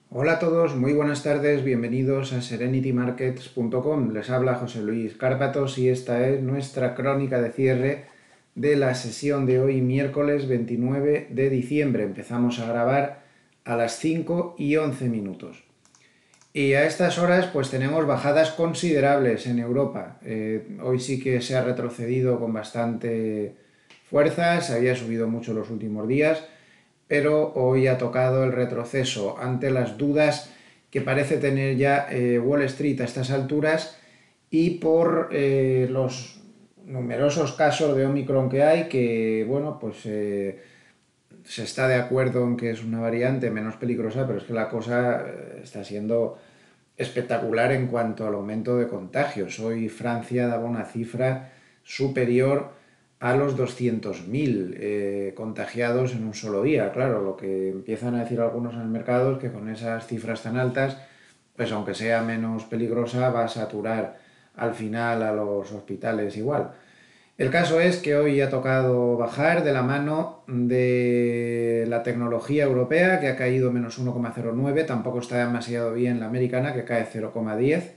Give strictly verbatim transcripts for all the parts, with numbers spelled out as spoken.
Hola a todos, muy buenas tardes, bienvenidos a serenity markets punto com. Les habla José Luis Cárpatos y esta es nuestra crónica de cierre de la sesión de hoy, miércoles veintinueve de diciembre. Empezamos a grabar a las cinco y once minutos. Y a estas horas pues tenemos bajadas considerables en Europa. Eh, hoy sí que se ha retrocedido con bastante fuerza, se había subido mucho los últimos días, pero hoy ha tocado el retroceso ante las dudas que parece tener ya eh, Wall Street a estas alturas y por eh, los numerosos casos de Omicron que hay, que bueno, pues eh, se está de acuerdo en que es una variante menos peligrosa, pero es que la cosa eh, está siendo espectacular en cuanto al aumento de contagios. Hoy Francia daba una cifra superior a los doscientos mil eh, contagiados en un solo día. Claro, lo que empiezan a decir algunos en el mercado es que con esas cifras tan altas, pues aunque sea menos peligrosa, va a saturar al final a los hospitales igual. El caso es que hoy ha tocado bajar de la mano de la tecnología europea, que ha caído menos uno coma cero nueve, tampoco está demasiado bien la americana, que cae cero coma diez.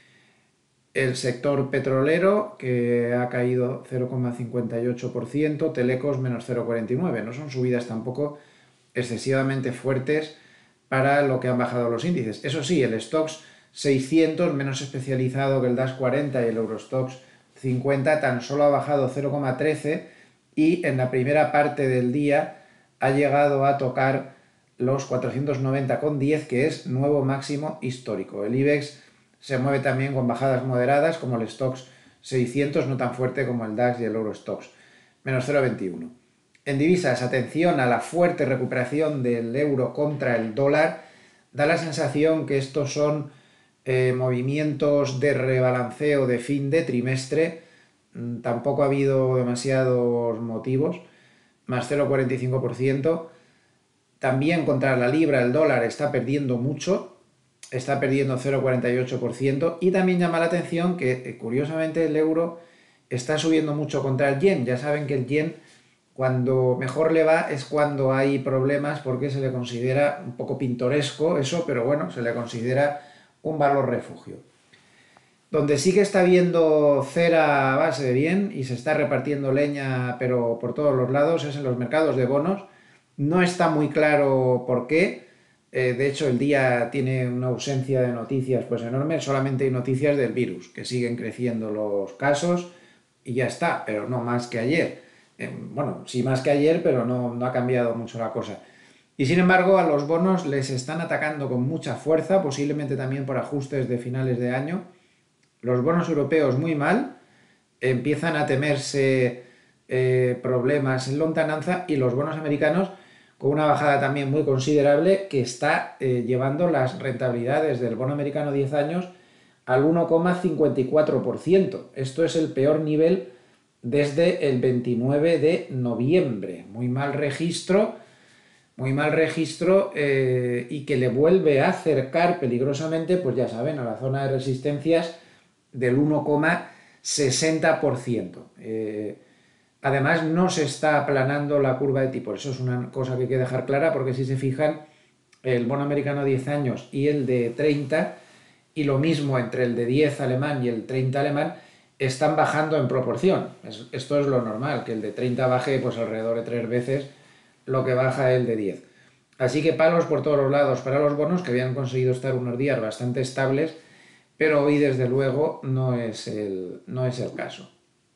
El sector petrolero, que ha caído cero coma cincuenta y ocho por ciento, Telecos menos cero coma cuarenta y nueve. No son subidas tampoco excesivamente fuertes para lo que han bajado los índices. Eso sí, el Stoxx seiscientos, menos especializado que el DAX cuarenta y el Eurostoxx cincuenta, tan solo ha bajado cero coma trece y en la primera parte del día ha llegado a tocar los cuatrocientos noventa coma diez, que es nuevo máximo histórico. El IBEX se mueve también con bajadas moderadas, como el Stoxx seiscientos, no tan fuerte como el DAX y el Eurostoxx, menos cero coma veintiuno. En divisas, atención a la fuerte recuperación del euro contra el dólar. Da la sensación que estos son eh, movimientos de rebalanceo de fin de trimestre. Mm, tampoco ha habido demasiados motivos, más cero coma cuarenta y cinco por ciento. También contra la libra el dólar está perdiendo mucho, está perdiendo cero coma cuarenta y ocho por ciento. Y también llama la atención que, curiosamente, el euro está subiendo mucho contra el yen. Ya saben que el yen, cuando mejor le va, es cuando hay problemas, porque se le considera un poco pintoresco eso, pero bueno, se le considera un valor refugio. Donde sí que está viendo cera a base de bien y se está repartiendo leña, pero por todos los lados, es en los mercados de bonos. No está muy claro por qué. Eh, de hecho, el día tiene una ausencia de noticias pues enorme. Solamente hay noticias del virus, que siguen creciendo los casos y ya está, pero no más que ayer. Eh, bueno, sí más que ayer, pero no, no ha cambiado mucho la cosa. Y sin embargo, a los bonos les están atacando con mucha fuerza, posiblemente también por ajustes de finales de año. Los bonos europeos muy mal, empiezan a temerse eh, problemas en lontananza, y los bonos americanos con una bajada también muy considerable, que está eh, llevando las rentabilidades del bono americano diez años al uno coma cincuenta y cuatro por ciento. Esto es el peor nivel desde el veintinueve de noviembre. Muy mal registro, muy mal registro eh, y que le vuelve a acercar peligrosamente, pues ya saben, a la zona de resistencias del uno coma sesenta por ciento. Eh, además, no se está aplanando la curva de tipo. Eso es una cosa que hay que dejar clara, porque si se fijan, el bono americano diez años y el de treinta, y lo mismo entre el de diez alemán y el treinta alemán, están bajando en proporción. Esto es lo normal, que el de treinta baje pues alrededor de tres veces lo que baja el de diez. Así que palos por todos los lados para los bonos, que habían conseguido estar unos días bastante estables, pero hoy desde luego no es el, no es el caso.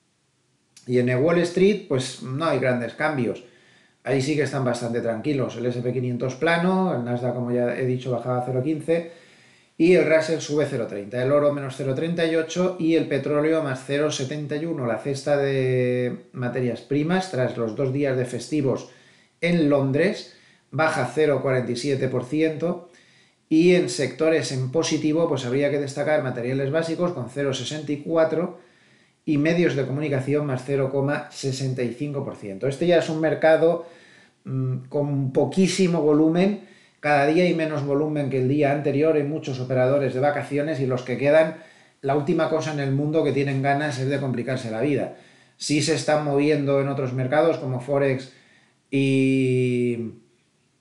Y en el Wall Street pues no hay grandes cambios. Ahí sí que están bastante tranquilos. El ese and pe quinientos plano, el Nasdaq, como ya he dicho, bajaba cero coma quince y el Russell sube cero coma treinta. El oro menos cero coma treinta y ocho y el petróleo más cero coma setenta y uno. La cesta de materias primas, tras los dos días de festivos en Londres, baja cero coma cuarenta y siete por ciento. Y en sectores en positivo, pues habría que destacar materiales básicos con cero coma sesenta y cuatro y medios de comunicación más cero coma sesenta y cinco por ciento. Este ya es un mercado mmm, con poquísimo volumen. Cada día hay menos volumen que el día anterior. Hay muchos operadores de vacaciones y los que quedan, la última cosa en el mundo que tienen ganas es de complicarse la vida. Sí se están moviendo en otros mercados como Forex y...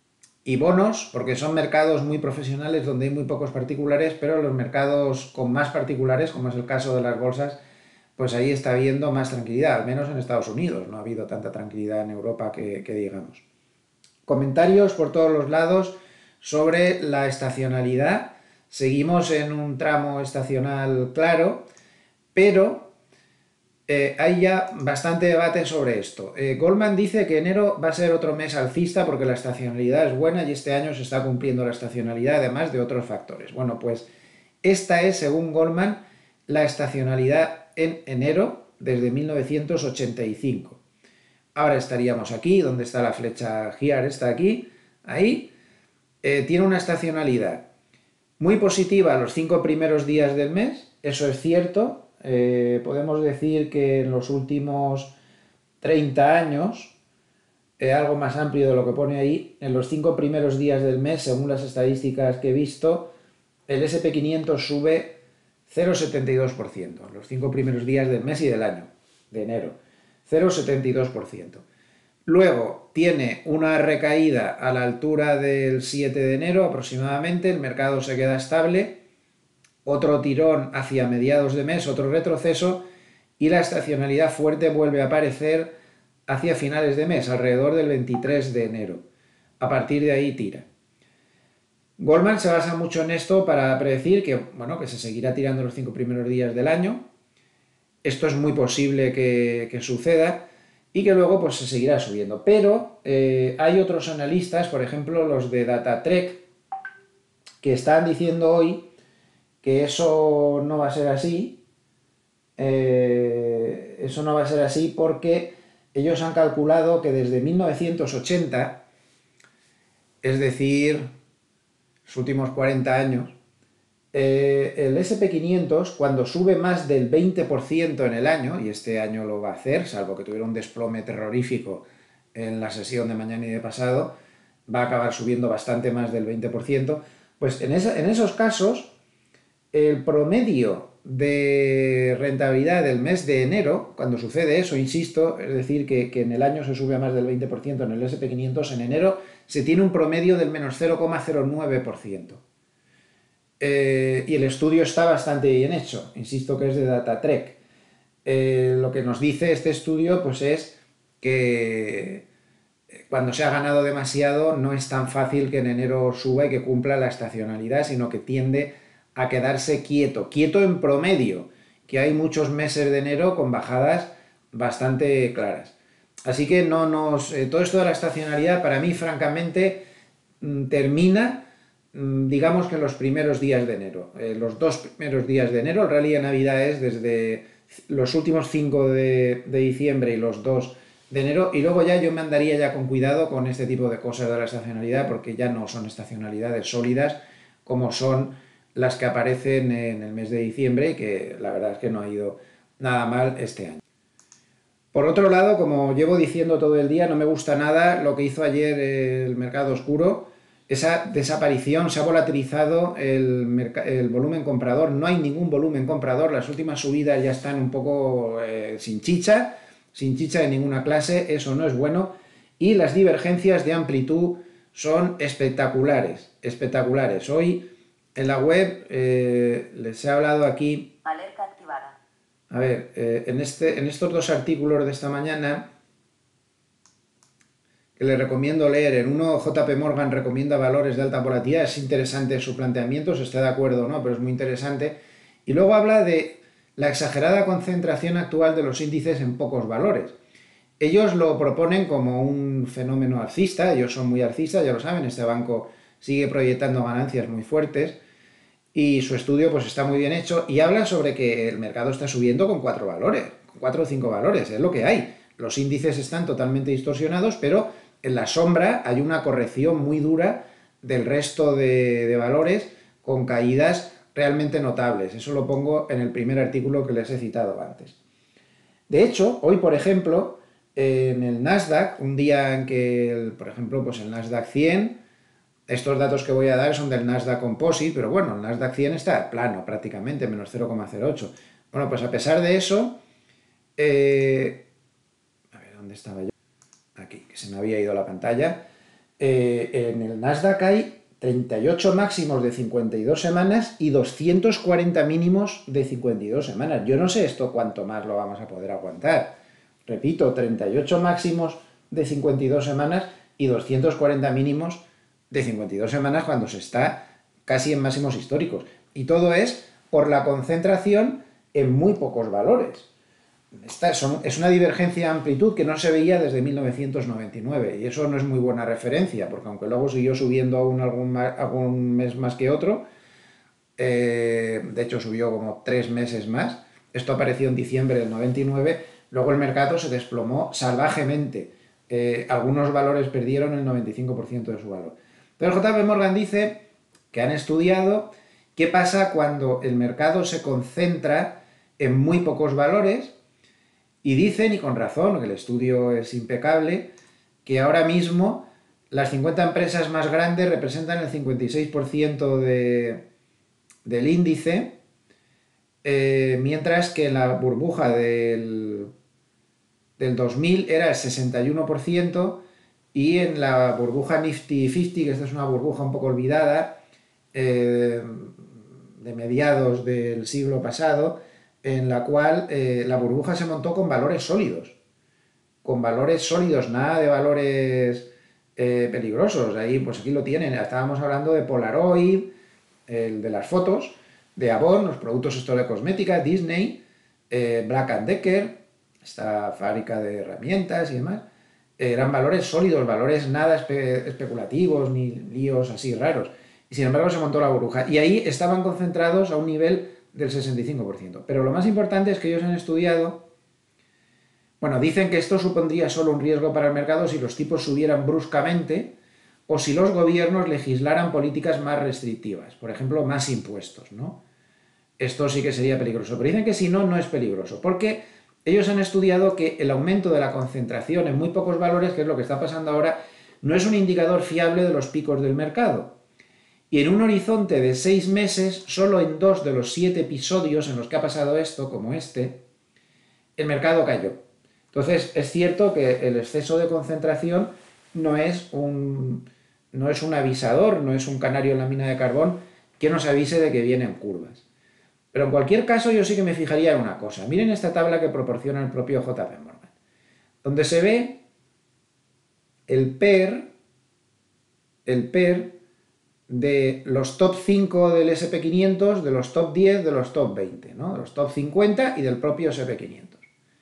y bonos, porque son mercados muy profesionales donde hay muy pocos particulares, pero los mercados con más particulares, como es el caso de las bolsas, pues ahí está habiendo más tranquilidad, al menos en Estados Unidos. No ha habido tanta tranquilidad en Europa que, que digamos. Comentarios por todos los lados sobre la estacionalidad. Seguimos en un tramo estacional claro, pero eh, hay ya bastante debate sobre esto. Eh, Goldman dice que enero va a ser otro mes alcista porque la estacionalidad es buena y este año se está cumpliendo la estacionalidad además de otros factores. Bueno, pues esta es, según Goldman, la estacionalidad en enero desde mil novecientos ochenta y cinco. Ahora estaríamos aquí, donde está la flecha G I A R, está aquí, ahí. Eh, tiene una estacionalidad muy positiva los cinco primeros días del mes, eso es cierto. Eh, podemos decir que en los últimos treinta años, eh, algo más amplio de lo que pone ahí, en los cinco primeros días del mes, según las estadísticas que he visto, el ese and pe quinientos sube cero coma setenta y dos por ciento, en los cinco primeros días del mes y del año, de enero, cero coma setenta y dos por ciento. Luego tiene una recaída a la altura del siete de enero aproximadamente, el mercado se queda estable, otro tirón hacia mediados de mes, otro retroceso, y la estacionalidad fuerte vuelve a aparecer hacia finales de mes, alrededor del veintitrés de enero. A partir de ahí tira. Goldman se basa mucho en esto para predecir que, bueno, que se seguirá tirando los cinco primeros días del año. Esto es muy posible que, que suceda y que luego pues, se seguirá subiendo. Pero eh, hay otros analistas, por ejemplo los de DataTrek, que están diciendo hoy que eso no va a ser así. Eh, eso no va a ser así porque ellos han calculado que desde mil novecientos ochenta, es decir, los últimos cuarenta años, eh, el ese and pe quinientos, cuando sube más del veinte por ciento en el año, y este año lo va a hacer, salvo que tuviera un desplome terrorífico en la sesión de mañana y de pasado, va a acabar subiendo bastante más del veinte por ciento, pues en, esa, en esos casos, el promedio de rentabilidad del mes de enero, cuando sucede eso, insisto, es decir, que, que en el año se sube a más del veinte por ciento en el ese and pe quinientos, en enero se tiene un promedio del menos cero coma cero nueve por ciento. Eh, y el estudio está bastante bien hecho, insisto que es de DataTrek. Eh, lo que nos dice este estudio pues es que cuando se ha ganado demasiado no es tan fácil que en enero suba y que cumpla la estacionalidad, sino que tiende a quedarse quieto, quieto en promedio, que hay muchos meses de enero con bajadas bastante claras. Así que no nos, eh, todo esto de la estacionalidad para mí francamente termina digamos que en los primeros días de enero. Eh, los dos primeros días de enero, el rally de Navidad es desde los últimos cinco de, de diciembre y los dos de enero, y luego ya yo me andaría ya con cuidado con este tipo de cosas de la estacionalidad, porque ya no son estacionalidades sólidas como son las que aparecen en el mes de diciembre, que la verdad es que no ha ido nada mal este año. Por otro lado, como llevo diciendo todo el día, no me gusta nada lo que hizo ayer el mercado oscuro. Esa desaparición, se ha volatilizado el, el volumen comprador, no hay ningún volumen comprador, las últimas subidas ya están un poco eh, sin chicha, sin chicha de ninguna clase, eso no es bueno, y las divergencias de amplitud son espectaculares, espectaculares. Hoy en la web eh, les he hablado aquí, alerta activada. A ver, eh, en, este, en estos dos artículos de esta mañana, que les recomiendo leer, en uno J P Morgan recomienda valores de alta volatilidad, es interesante su planteamiento, se está de acuerdo o no, pero es muy interesante, y luego habla de la exagerada concentración actual de los índices en pocos valores. Ellos lo proponen como un fenómeno alcista, ellos son muy alcistas, ya lo saben, este banco sigue proyectando ganancias muy fuertes, y su estudio pues está muy bien hecho, y habla sobre que el mercado está subiendo con cuatro valores, con cuatro o cinco valores, es lo que hay. Los índices están totalmente distorsionados, pero en la sombra hay una corrección muy dura del resto de, de valores con caídas realmente notables. Eso lo pongo en el primer artículo que les he citado antes. De hecho, hoy, por ejemplo, en el Nasdaq, un día en que, el, por ejemplo, pues el Nasdaq cien, estos datos que voy a dar son del Nasdaq Composite, pero bueno, el Nasdaq cien está plano prácticamente, menos cero coma cero ocho. Bueno, pues a pesar de eso, eh, a ver, ¿dónde estaba yo? Aquí, que se me había ido la pantalla. Eh, en el Nasdaq hay treinta y ocho máximos de cincuenta y dos semanas y doscientos cuarenta mínimos de cincuenta y dos semanas. Yo no sé esto cuánto más lo vamos a poder aguantar. Repito, treinta y ocho máximos de cincuenta y dos semanas y doscientos cuarenta mínimos de cincuenta y dos semanas cuando se está casi en máximos históricos. Y todo es por la concentración en muy pocos valores. Esta son, es una divergencia de amplitud que no se veía desde mil novecientos noventa y nueve, y eso no es muy buena referencia, porque aunque luego siguió subiendo aún algún, algún mes más que otro, eh, de hecho subió como tres meses más, esto apareció en diciembre del noventa y nueve, luego el mercado se desplomó salvajemente, eh, algunos valores perdieron el noventa y cinco por ciento de su valor. Pero J P Morgan dice que han estudiado qué pasa cuando el mercado se concentra en muy pocos valores. Y dicen, y con razón, que el estudio es impecable, que ahora mismo las cincuenta empresas más grandes representan el cincuenta y seis por ciento de, del índice, eh, mientras que la burbuja del, del dos mil era el sesenta y uno por ciento, y en la burbuja Nifty cincuenta, que esta es una burbuja un poco olvidada, eh, de mediados del siglo pasado, en la cual eh, la burbuja se montó con valores sólidos, con valores sólidos, nada de valores eh, peligrosos. Ahí, pues aquí lo tienen, estábamos hablando de Polaroid, el de las fotos, de Avon, los productos estos de cosmética, Disney, eh, Black and Decker, esta fábrica de herramientas y demás. Eh, eran valores sólidos, valores nada espe especulativos, ni líos así raros. Y sin embargo se montó la burbuja. Y ahí estaban concentrados a un nivel del sesenta y cinco por ciento. Pero lo más importante es que ellos han estudiado, bueno, dicen que esto supondría solo un riesgo para el mercado si los tipos subieran bruscamente o si los gobiernos legislaran políticas más restrictivas, por ejemplo, más impuestos, ¿no? Esto sí que sería peligroso. Pero dicen que si no, no es peligroso, porque ellos han estudiado que el aumento de la concentración en muy pocos valores, que es lo que está pasando ahora, no es un indicador fiable de los picos del mercado. Y en un horizonte de seis meses, solo en dos de los siete episodios en los que ha pasado esto, como este, el mercado cayó. Entonces, es cierto que el exceso de concentración no es un, no es un avisador, no es un canario en la mina de carbón que nos avise de que vienen curvas. Pero en cualquier caso, yo sí que me fijaría en una cosa. Miren esta tabla que proporciona el propio J P Morgan, donde se ve el PER, el PER de los top cinco del ese and pe quinientos, de los top diez, de los top veinte, ¿no? De los top cincuenta y del propio ese and pe quinientos.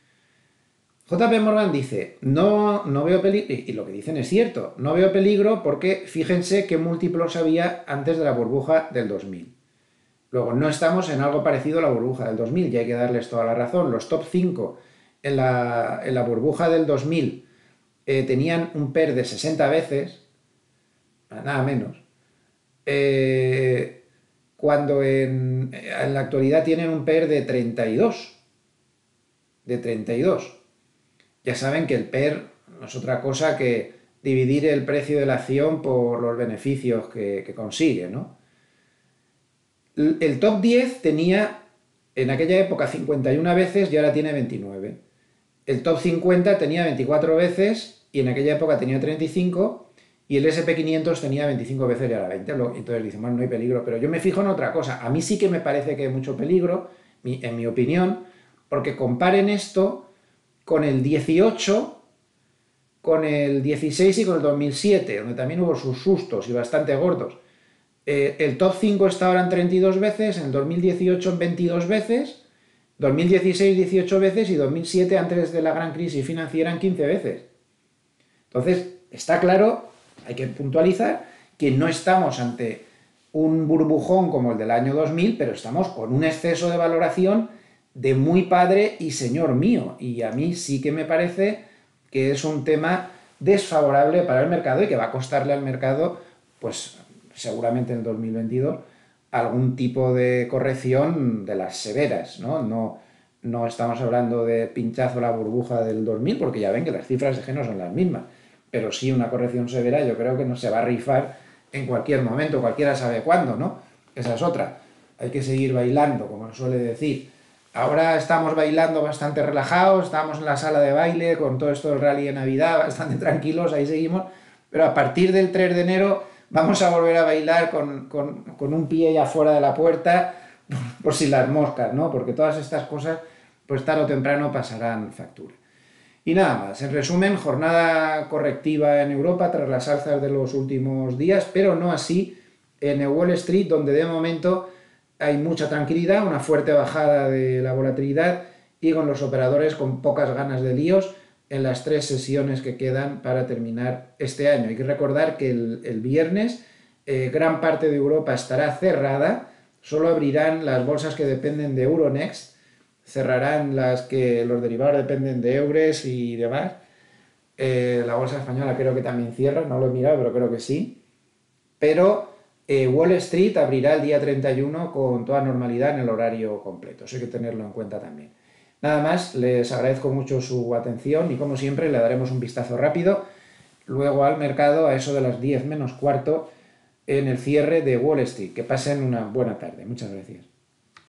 J P Morgan dice, no, no veo peligro, y lo que dicen es cierto, no veo peligro porque fíjense qué múltiplos había antes de la burbuja del dos mil. Luego, no estamos en algo parecido a la burbuja del dos mil, y hay que darles toda la razón. Los top cinco en la, en la burbuja del dos mil eh, tenían un PER de sesenta veces, nada menos, eh, cuando en, en la actualidad tienen un PER de treinta y dos. De treinta y dos. Ya saben que el PER no es otra cosa que dividir el precio de la acción por los beneficios que, que consigue, ¿no? El top diez tenía en aquella época cincuenta y una veces y ahora tiene veintinueve. El top cincuenta tenía veinticuatro veces y en aquella época tenía treinta y cinco, y el ese and pe quinientos tenía veinticinco veces y ahora veinte. Entonces dicen, bueno, no hay peligro, pero yo me fijo en otra cosa. A mí sí que me parece que hay mucho peligro, en mi opinión, porque comparen esto con el dieciocho, con el dieciséis y con el dos mil siete, donde también hubo sus sustos y bastante gordos. Eh, el top cinco está ahora en treinta y dos veces, en dos mil dieciocho en veintidós veces, dos mil dieciséis dieciocho veces y dos mil siete, antes de la gran crisis financiera, en quince veces. Entonces, está claro, hay que puntualizar, que no estamos ante un burbujón como el del año dos mil, pero estamos con un exceso de valoración de muy padre y señor mío. Y a mí sí que me parece que es un tema desfavorable para el mercado y que va a costarle al mercado, pues seguramente en el dos mil veintidós, algún tipo de corrección de las severas, ¿no? No, no estamos hablando de pinchazo a la burbuja del dos mil, porque ya ven que las cifras de G no son las mismas, pero sí una corrección severa yo creo que no se va a rifar en cualquier momento, cualquiera sabe cuándo, ¿no? Esa es otra. Hay que seguir bailando, como suele decir. Ahora estamos bailando bastante relajados, estamos en la sala de baile con todo esto del rally de Navidad, bastante tranquilos, ahí seguimos, pero a partir del tres de enero vamos a volver a bailar con, con, con un pie ya fuera de la puerta, por si las moscas, ¿no? Porque todas estas cosas, pues tarde o temprano pasarán factura. Y nada más, en resumen, jornada correctiva en Europa tras las alzas de los últimos días, pero no así en Wall Street, donde de momento hay mucha tranquilidad, una fuerte bajada de la volatilidad y con los operadores con pocas ganas de líos en las tres sesiones que quedan para terminar este año. Hay que recordar que el, el viernes eh, gran parte de Europa estará cerrada, solo abrirán las bolsas que dependen de Euronext, cerrarán las que los derivados dependen de Eures y demás. Eh, la bolsa española creo que también cierra, no lo he mirado, pero creo que sí. Pero eh, Wall Street abrirá el día treinta y uno con toda normalidad en el horario completo. Eso hay que tenerlo en cuenta también. Nada más, les agradezco mucho su atención y como siempre le daremos un vistazo rápido luego al mercado a eso de las diez menos cuarto en el cierre de Wall Street. Que pasen una buena tarde. Muchas gracias.